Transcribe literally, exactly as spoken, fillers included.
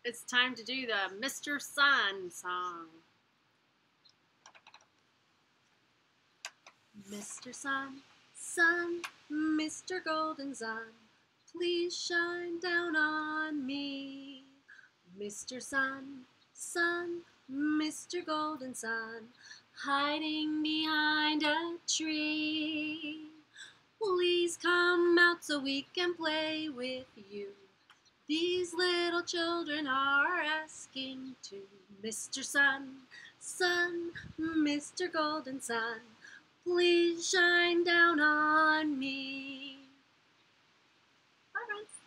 It's time to do the Mister Sun song. Mister Sun, Sun, Mister Golden Sun, please shine down on me. Mister Sun, Sun, Mister Golden Sun, hiding behind a tree. Please come out so we can play with you. These little children are asking to. Mister Sun, Sun, Mister Golden Sun, please shine down on me. Bye, friends.